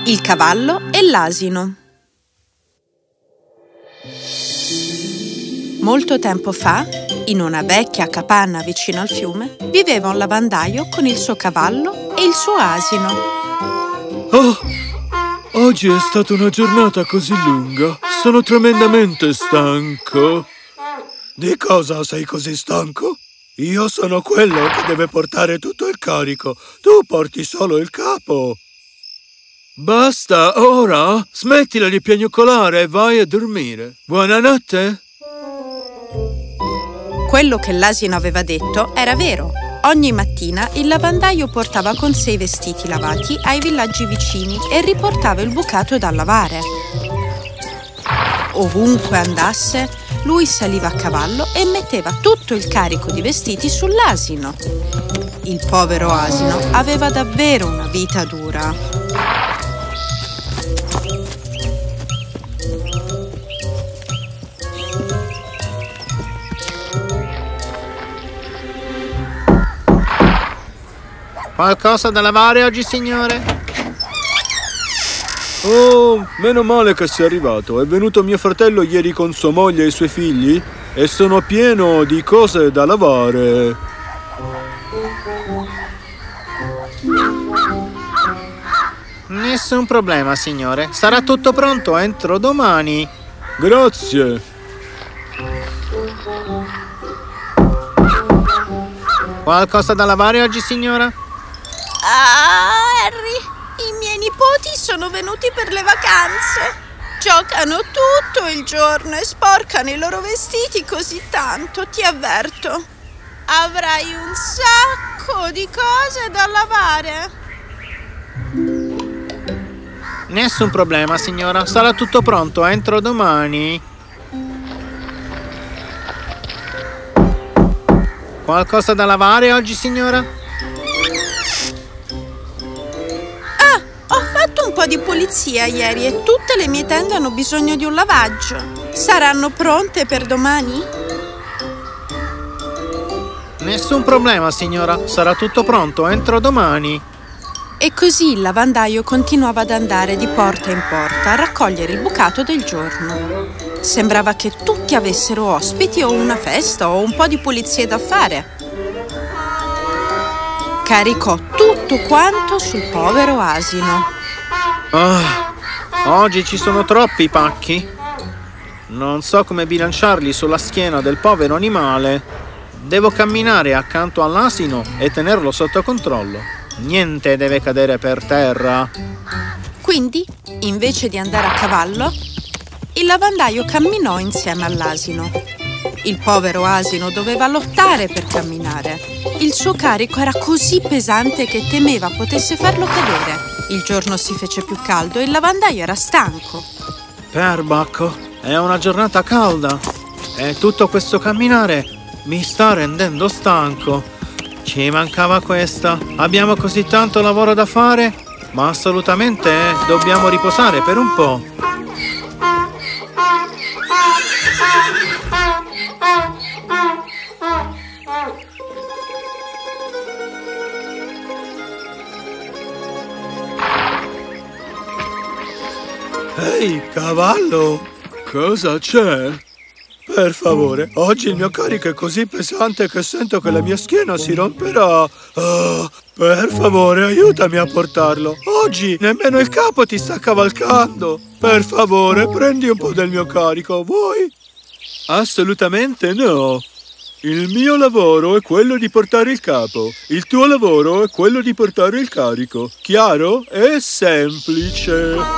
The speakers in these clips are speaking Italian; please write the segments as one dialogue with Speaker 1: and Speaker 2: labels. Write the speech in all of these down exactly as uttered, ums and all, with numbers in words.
Speaker 1: Il cavallo e l'asino. Molto tempo fa, in una vecchia capanna vicino al fiume, viveva un lavandaio con il suo cavallo e il suo asino.
Speaker 2: Oh, oggi è stata una giornata così lunga. Sono tremendamente stanco.
Speaker 3: Di cosa sei così stanco? Io sono quello che deve portare tutto il carico. Tu porti solo il capo.
Speaker 2: Basta, ora smettila di piagnucolare e vai a dormire. Buonanotte.
Speaker 1: Quello che l'asino aveva detto era vero. Ogni mattina il lavandaio portava con sé i vestiti lavati ai villaggi vicini e riportava il bucato da lavare. Ovunque andasse, lui saliva a cavallo e metteva tutto il carico di vestiti sull'asino. Il povero asino aveva davvero una vita dura.
Speaker 4: Qualcosa da lavare oggi, signore?
Speaker 2: Oh, meno male che sei arrivato. È venuto mio fratello ieri con sua moglie e i suoi figli e sono pieno di cose da lavare.
Speaker 4: Nessun problema, signore. Sarà tutto pronto entro domani.
Speaker 2: Grazie.
Speaker 4: Qualcosa da lavare oggi, signora?
Speaker 1: Ah, Harry, i miei nipoti sono venuti per le vacanze. Giocano tutto il giorno e sporcano i loro vestiti così tanto, ti avverto. Avrai un sacco di cose da lavare.
Speaker 4: Nessun problema, signora. Sarà tutto pronto entro domani. Qualcosa da lavare oggi, signora?
Speaker 1: Ho fatto un po' di pulizia ieri e tutte le mie tende hanno bisogno di un lavaggio. Saranno pronte per domani?
Speaker 4: Nessun problema, signora. Sarà tutto pronto entro domani.
Speaker 1: E così il lavandaio continuava ad andare di porta in porta a raccogliere il bucato del giorno. Sembrava che tutti avessero ospiti o una festa o un po' di pulizie da fare. Caricò tutto quanto sul povero asino.
Speaker 4: Ah, oggi ci sono troppi pacchi. Non so come bilanciarli sulla schiena del povero animale. Devo camminare accanto all'asino e tenerlo sotto controllo. Niente deve cadere per terra.
Speaker 1: Quindi, invece di andare a cavallo, il lavandaio camminò insieme all'asino. Il povero asino doveva lottare per camminare. Il suo carico era così pesante che temeva potesse farlo cadere. Il giorno si fece più caldo e il lavandaio era stanco.
Speaker 4: Perbacco, è una giornata calda e tutto questo camminare mi sta rendendo stanco. Ci mancava questa. Abbiamo così tanto lavoro da fare, ma assolutamente dobbiamo riposare per un po'.
Speaker 3: Ehi, cavallo!
Speaker 2: Cosa c'è?
Speaker 3: Per favore, oggi il mio carico è così pesante che sento che la mia schiena si romperà. Oh, per favore, aiutami a portarlo. Oggi nemmeno il capo ti sta cavalcando. Per favore, prendi un po' del mio carico, vuoi?
Speaker 2: Assolutamente no. Il mio lavoro è quello di portare il capo. Il tuo lavoro è quello di portare il carico. Chiaro? È semplice.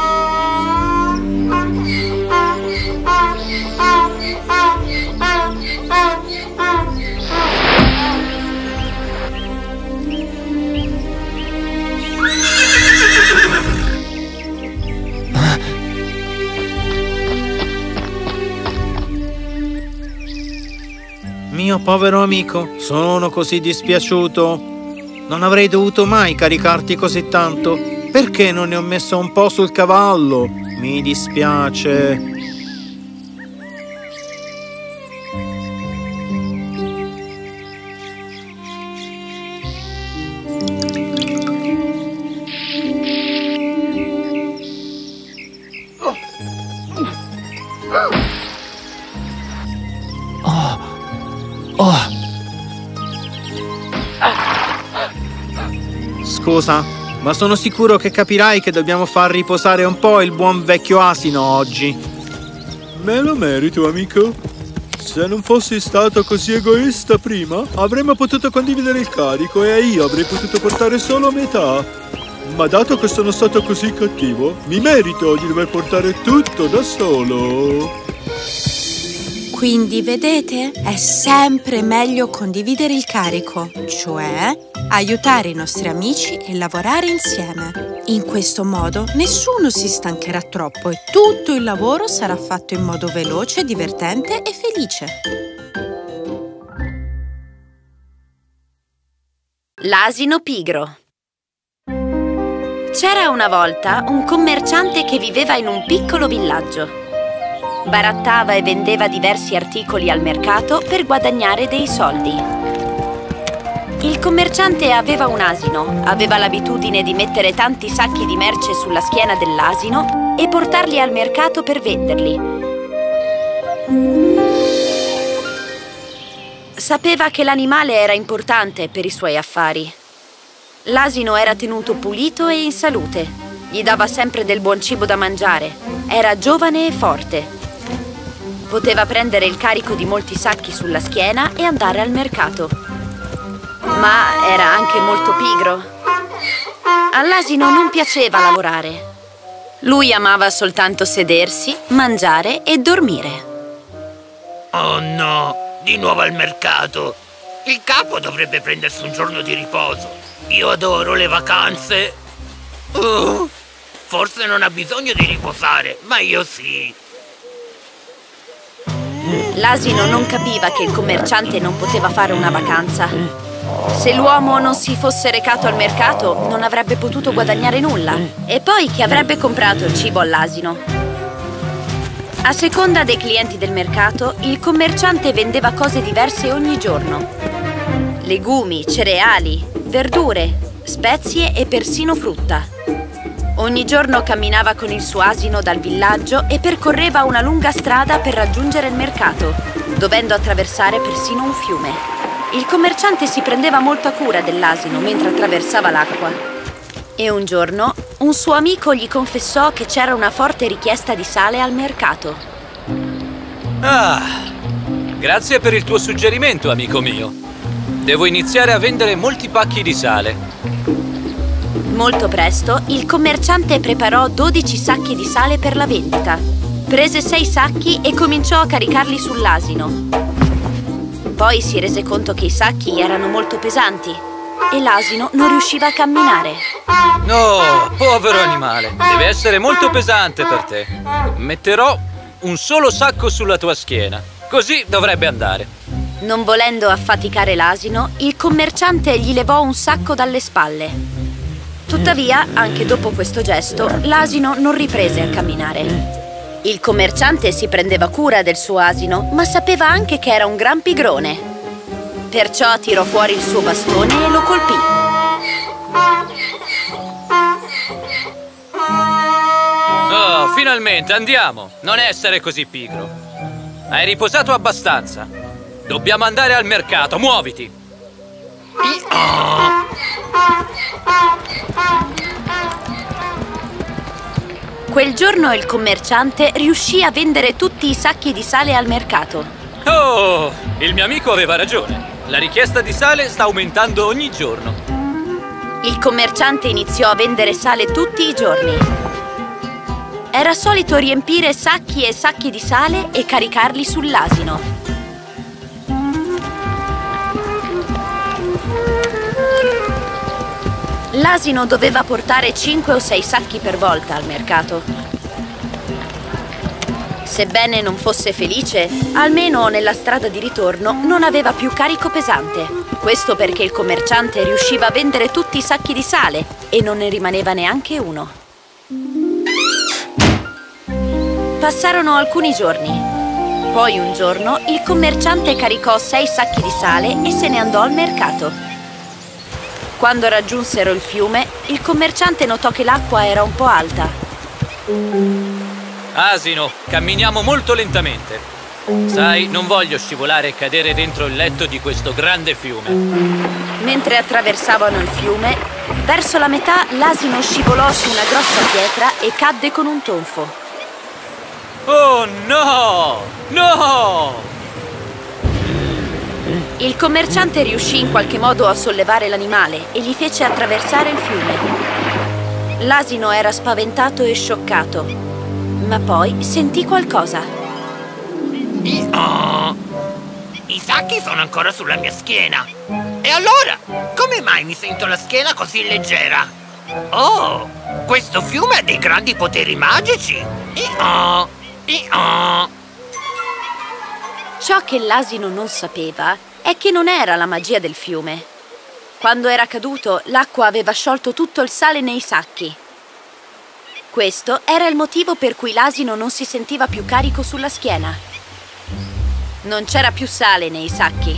Speaker 4: Mio povero amico, sono così dispiaciuto. Non avrei dovuto mai caricarti così tanto. Perché non ne ho messo un po' sul cavallo? Mi dispiace. Scusa, ma sono sicuro che capirai che dobbiamo far riposare un po' il buon vecchio asino oggi.
Speaker 2: Me lo merito, amico. Se non fossi stato così egoista prima, avremmo potuto condividere il carico e io avrei potuto portare solo metà. Ma dato che sono stato così cattivo, mi merito di dover portare tutto da solo.
Speaker 1: Quindi, vedete, è sempre meglio condividere il carico, cioè aiutare i nostri amici e lavorare insieme. In questo modo nessuno si stancherà troppo e tutto il lavoro sarà fatto in modo veloce, divertente e felice.
Speaker 5: L'asino pigro. C'era una volta un commerciante che viveva in un piccolo villaggio. Barattava e vendeva diversi articoli al mercato per guadagnare dei soldi. Il commerciante aveva un asino, aveva l'abitudine di mettere tanti sacchi di merce sulla schiena dell'asino e portarli al mercato per venderli. Sapeva che l'animale era importante per i suoi affari. L'asino era tenuto pulito e in salute, gli dava sempre del buon cibo da mangiare, era giovane e forte. Poteva prendere il carico di molti sacchi sulla schiena e andare al mercato. Ma era anche molto pigro. All'asino non piaceva lavorare. Lui amava soltanto sedersi, mangiare e dormire.
Speaker 6: Oh no, di nuovo al mercato. Il capo dovrebbe prendersi un giorno di riposo. Io adoro le vacanze. Uh, forse non ha bisogno di riposare, ma io sì.
Speaker 5: L'asino non capiva che il commerciante non poteva fare una vacanza. Se l'uomo non si fosse recato al mercato, non avrebbe potuto guadagnare nulla. E poi chi avrebbe comprato il cibo all'asino? A seconda dei clienti del mercato, il commerciante vendeva cose diverse ogni giorno. Legumi, cereali, verdure, spezie e persino frutta. Ogni giorno camminava con il suo asino dal villaggio e percorreva una lunga strada per raggiungere il mercato, dovendo attraversare persino un fiume. Il commerciante si prendeva molta cura dell'asino mentre attraversava l'acqua. E un giorno un suo amico gli confessò che c'era una forte richiesta di sale al mercato.
Speaker 7: Ah, grazie per il tuo suggerimento, amico mio. Devo iniziare a vendere molti pacchi di sale.
Speaker 5: Molto presto il commerciante preparò dodici sacchi di sale per la vendita. Prese sei sacchi e cominciò a caricarli sull'asino. Poi si rese conto che i sacchi erano molto pesanti e l'asino non riusciva a camminare.
Speaker 7: No, povero animale, deve essere molto pesante per te. Metterò un solo sacco sulla tua schiena, così dovrebbe andare.
Speaker 5: Non volendo affaticare l'asino, il commerciante gli levò un sacco dalle spalle. Tuttavia, anche dopo questo gesto, l'asino non riprese a camminare. Il commerciante si prendeva cura del suo asino, ma sapeva anche che era un gran pigrone. Perciò tirò fuori il suo bastone e lo colpì.
Speaker 7: Oh, finalmente, andiamo! Non essere così pigro. Hai riposato abbastanza. Dobbiamo andare al mercato, muoviti!
Speaker 5: Quel giorno il commerciante riuscì a vendere tutti i sacchi di sale al mercato.
Speaker 7: Oh, il mio amico aveva ragione. La richiesta di sale sta aumentando ogni giorno.
Speaker 5: Il commerciante iniziò a vendere sale tutti i giorni. Era solito riempire sacchi e sacchi di sale e caricarli sull'asino. L'asino doveva portare cinque o sei sacchi per volta al mercato. Sebbene non fosse felice, almeno nella strada di ritorno non aveva più carico pesante. Questo perché il commerciante riusciva a vendere tutti i sacchi di sale e non ne rimaneva neanche uno. Passarono alcuni giorni. Poi un giorno il commerciante caricò sei sacchi di sale e se ne andò al mercato. Quando raggiunsero il fiume, il commerciante notò che l'acqua era un po' alta.
Speaker 7: Asino, camminiamo molto lentamente. Sai, non voglio scivolare e cadere dentro il letto di questo grande fiume.
Speaker 5: Mentre attraversavano il fiume, verso la metà l'asino scivolò su una grossa pietra e cadde con un tonfo.
Speaker 7: Oh no! No!
Speaker 5: Il commerciante riuscì in qualche modo a sollevare l'animale e gli fece attraversare il fiume. L'asino era spaventato e scioccato, ma poi sentì qualcosa.
Speaker 6: Oh, i sacchi sono ancora sulla mia schiena. E allora, come mai mi sento la schiena così leggera? Oh, questo fiume ha dei grandi poteri magici. Oh, oh.
Speaker 5: Ciò che l'asino non sapeva è che non era la magia del fiume. Quando era caduto, l'acqua aveva sciolto tutto il sale nei sacchi. Questo era il motivo per cui l'asino non si sentiva più carico sulla schiena. Non c'era più sale nei sacchi.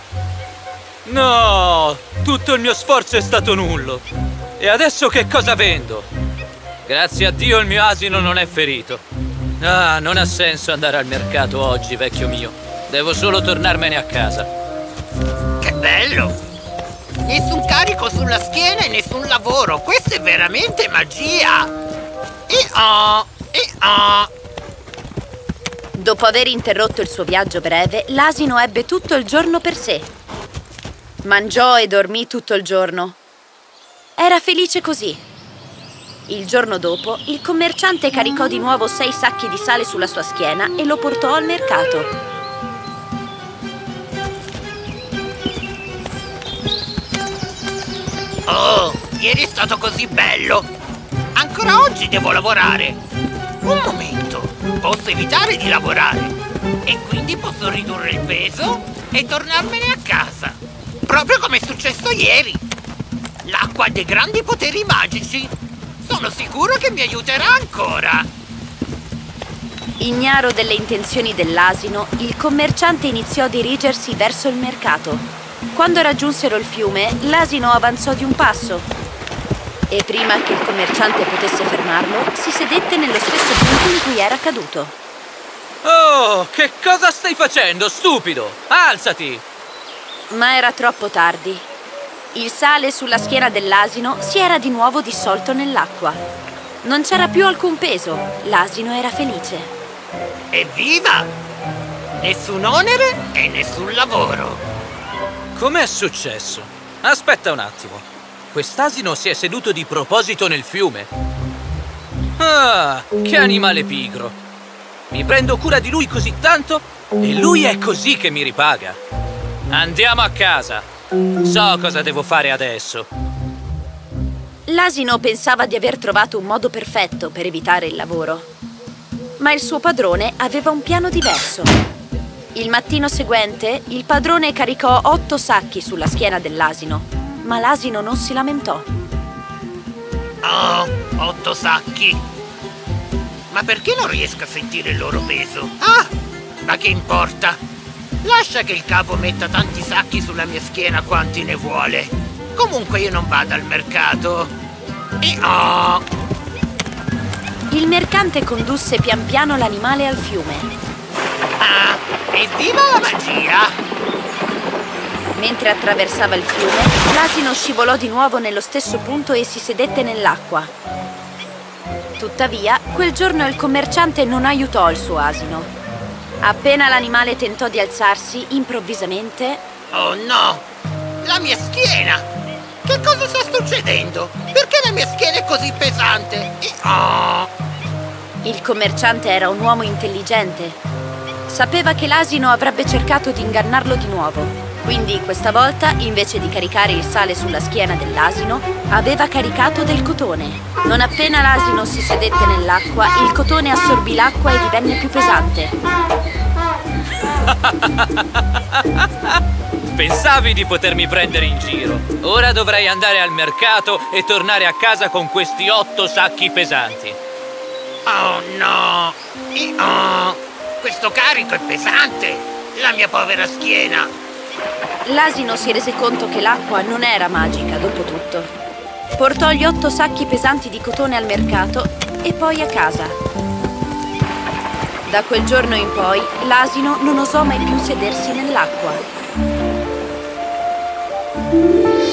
Speaker 7: No! Tutto il mio sforzo è stato nullo. E adesso che cosa vendo? Grazie a Dio il mio asino non è ferito. Ah, non ha senso andare al mercato oggi, vecchio mio. Devo solo tornarmene a casa.
Speaker 6: Che bello! Nessun carico sulla schiena e nessun lavoro. Questa è veramente magia! E oh, e oh.
Speaker 5: Dopo aver interrotto il suo viaggio breve, l'asino ebbe tutto il giorno per sé. Mangiò e dormì tutto il giorno. Era felice così. Il giorno dopo, il commerciante caricò di nuovo sei sacchi di sale sulla sua schiena e lo portò al mercato.
Speaker 6: Oh, ieri è stato così bello! Ancora oggi devo lavorare! Un momento, posso evitare di lavorare e quindi posso ridurre il peso e tornarmene a casa, proprio come è successo ieri. L'acqua ha dei grandi poteri magici. Sono sicuro che mi aiuterà ancora.
Speaker 5: Ignaro delle intenzioni dell'asino, il commerciante iniziò a dirigersi verso il mercato. Quando raggiunsero il fiume, l'asino avanzò di un passo. E prima che il commerciante potesse fermarlo, si sedette nello stesso punto in cui era caduto.
Speaker 7: Oh, che cosa stai facendo, stupido? Alzati!
Speaker 5: Ma era troppo tardi. Il sale sulla schiena dell'asino si era di nuovo dissolto nell'acqua. Non c'era più alcun peso. L'asino era felice.
Speaker 6: Evviva! Nessun onere e nessun lavoro.
Speaker 7: Com'è successo? Aspetta un attimo. Quest'asino si è seduto di proposito nel fiume. Ah, che animale pigro. Mi prendo cura di lui così tanto e lui è così che mi ripaga. Andiamo a casa. So cosa devo fare adesso.
Speaker 5: L'asino pensava di aver trovato un modo perfetto per evitare il lavoro. Ma il suo padrone aveva un piano diverso. Il mattino seguente, il padrone caricò otto sacchi sulla schiena dell'asino. Ma l'asino non si lamentò.
Speaker 6: Oh, otto sacchi. Ma perché non riesco a sentire il loro peso? Ah, ma che importa? Lascia che il capo metta tanti sacchi sulla mia schiena quanti ne vuole. Comunque io non vado al mercato. E oh!
Speaker 5: Il mercante condusse pian piano l'animale al fiume.
Speaker 6: Ah, evviva la magia!
Speaker 5: Mentre attraversava il fiume, l'asino scivolò di nuovo nello stesso punto e si sedette nell'acqua. Tuttavia, quel giorno il commerciante non aiutò il suo asino. Appena l'animale tentò di alzarsi, improvvisamente...
Speaker 6: Oh no! La mia schiena! Che cosa sta succedendo? Perché la mia schiena è così pesante? Oh!
Speaker 5: Il commerciante era un uomo intelligente. Sapeva che l'asino avrebbe cercato di ingannarlo di nuovo. Quindi questa volta, invece di caricare il sale sulla schiena dell'asino, aveva caricato del cotone. Non appena l'asino si sedette nell'acqua, il cotone assorbì l'acqua e divenne più pesante.
Speaker 7: Pensavi di potermi prendere in giro. Ora dovrei andare al mercato e tornare a casa con questi otto sacchi pesanti.
Speaker 6: Oh no! Oh, questo carico è pesante! La mia povera schiena!
Speaker 5: L'asino si rese conto che l'acqua non era magica, dopo tutto. Portò gli otto sacchi pesanti di cotone al mercato e poi a casa. Da quel giorno in poi, l'asino non osò mai più sedersi nell'acqua. Ecco.